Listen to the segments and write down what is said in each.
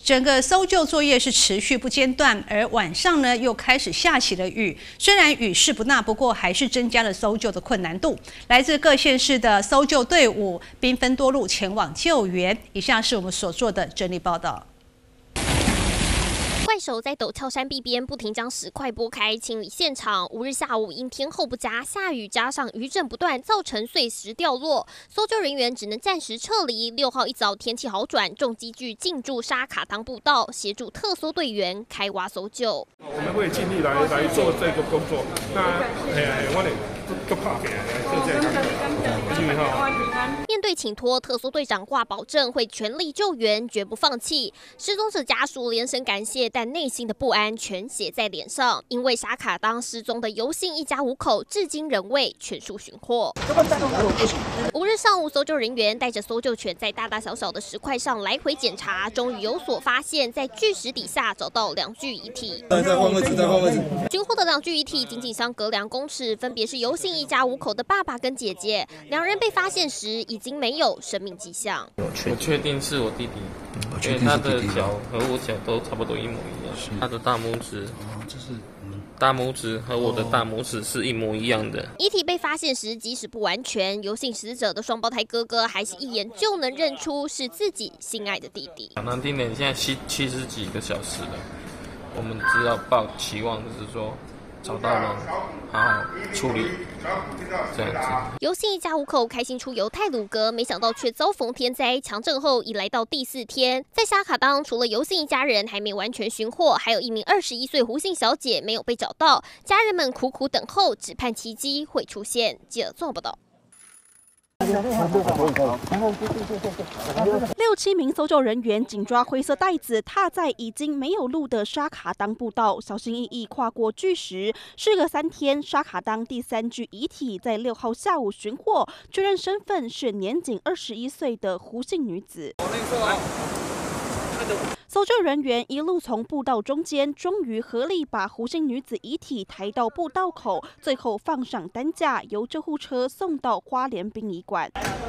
整个搜救作业是持续不间断，而晚上呢又开始下起了雨。虽然雨势不大，不过还是增加了搜救的困难度。来自各县市的搜救队伍兵分多路前往救援。以下是我们所做的整理报道。 怪手在陡峭山壁边不停将石块拨开，清理现场。5日下午因天候不佳，下雨加上余震不断，造成碎石掉落，搜救人员只能暂时撤离。6号一早天气好转，重机具进驻沙卡当步道，协助特搜队员开挖搜救。 我们会尽力来做这个工作。那我哋都拍嘅，就这样。 面对请托，特搜队长挂保证会全力救援，绝不放弃。失踪者家属连声感谢，但内心的不安全写在脸上，因为沙卡当失踪的尤姓一家5口至今仍未全数寻获。5日上午，搜救人员带着搜救犬在大大小小的石块上来回检查，终于有所发现，在巨石底下找到2具遗体。 再换位置，再换位置。 寻获的2具遗体仅仅相隔2公尺，分别是尤姓一家5口的爸爸跟姐姐。2人被发现时已经没有生命迹象。 我确定是我弟弟。 因为他的脚和我脚都差不多一模一样，他的大拇指，大拇指和我的大拇指是一模一样的。 遗体被发现时，即使不完全，尤姓死者的双胞胎哥哥还是一眼就能认出是自己心爱的弟弟。 讲难听点，现在70几个小时了，我们只要抱期望，就是说找到人，好好处理，这样子。 尤姓一家5口开心出游太鲁阁，没想到却遭逢天灾，强震后已来到第4天。在沙卡当，除了尤姓一家人还没完全寻获，还有一名21岁胡姓小姐没有被找到，家人们苦苦等候，只盼奇迹会出现。记者做报道。 6-7名搜救人员紧抓灰色带子，踏在已经没有路的沙卡当步道，小心翼翼跨过巨石。事隔3天，沙卡当第3具遗体在6号下午寻获，确认身份是年仅21岁的胡姓女子。 搜救人员一路从步道中间，终于合力把胡姓女子遗体抬到步道口，最后放上担架，由救护车送到花莲殡仪馆。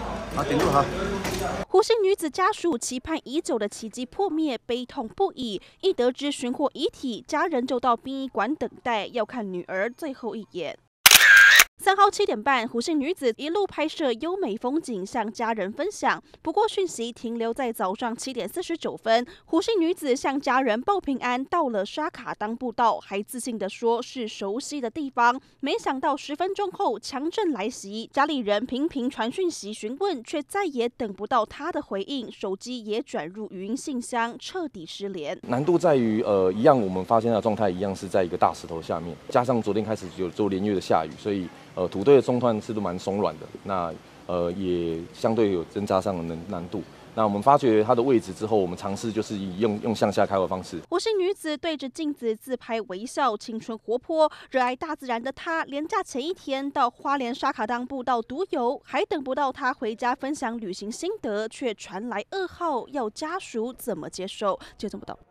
胡姓女子家属期盼已久的奇迹破灭，悲痛不已。一得知寻获遗体，家人就到殡仪馆等待，要看女儿最后一眼。 3号7点半，胡姓女子一路拍摄优美风景，向家人分享。不过讯息停留在早上7点49分，胡姓女子向家人报平安，到了沙卡当步道，还自信地说是熟悉的地方。没想到10分钟后强震来袭，家里人频频传讯息询问，却再也等不到她的回应，手机也转入语音信箱，彻底失联。 难度在于一样我们发现的状态一样是在一个大石头下面，加上昨天开始有做连月的下雨，所以。 土堆的中段是都蛮松软的，那也相对有增加上的难度。那我们发觉它的位置之后，我们尝试就是以用向下开的方式。 胡姓女子对着镜子自拍微笑，青春活泼，热爱大自然的她，连假前一天到花莲沙卡当步道独游，还等不到她回家分享旅行心得，却传来噩耗，要家属怎么接受？就这么到。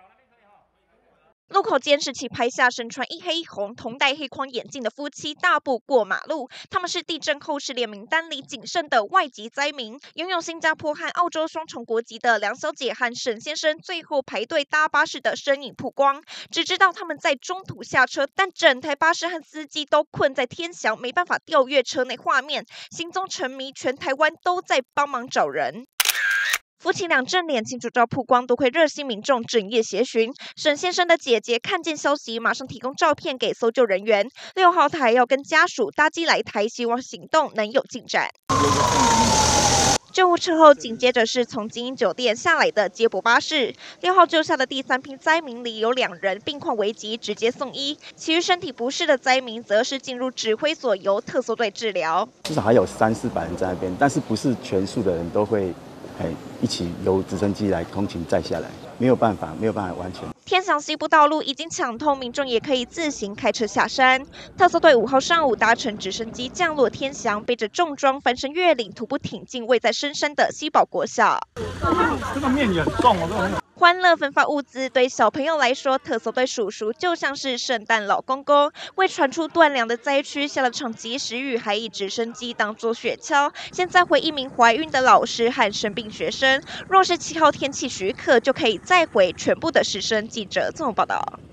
路口监视器拍下身穿一黑一红、同戴黑框眼镜的夫妻大步过马路。他们是地震后失联名单里仅剩的外籍灾民，拥有新加坡和澳洲双重国籍的梁小姐和沈先生最后排队搭巴士的身影曝光。只知道他们在中途下车，但整台巴士和司机都困在天祥，没办法调阅车内画面。行踪沉迷，全台湾都在帮忙找人。 夫妻俩正脸清楚照曝光，多亏热心民众整夜协寻。沈先生的姐姐看见消息，马上提供照片给搜救人员。6号，他还要跟家属搭机来台，希望行动能有进展。救护车后，紧接着是从精英酒店下来的接驳巴士。6号救下的第3批灾民里有2人病况危急，直接送医；其余身体不适的灾民则是进入指挥所由特搜队治疗。 至少还有300-400人在那边，但是不是全数的人都会。 一起由直升机来通勤载下来，没有办法完全。 天祥西部道路已经抢通，民众也可以自行开车下山。特搜队5号上午搭乘直升机降落天祥，背着重装翻身越岭，徒步挺进位在深山的西堡国小。 这个面也很重哦， 欢乐分发物资，对小朋友来说，特搜队叔叔就像是圣诞老公公，为传出断粮的灾区下了场及时雨，还以直升机当作雪橇，先载回一名怀孕的老师和生病学生。若是7号天气许可，就可以载回全部的师生。记者综合报道。